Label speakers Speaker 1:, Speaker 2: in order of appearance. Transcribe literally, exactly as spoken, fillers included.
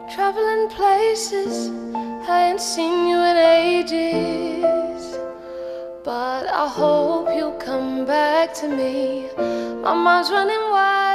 Speaker 1: traveling places, I ain't seen you in ages. But I hope you'll come back to me. My mind's running wild.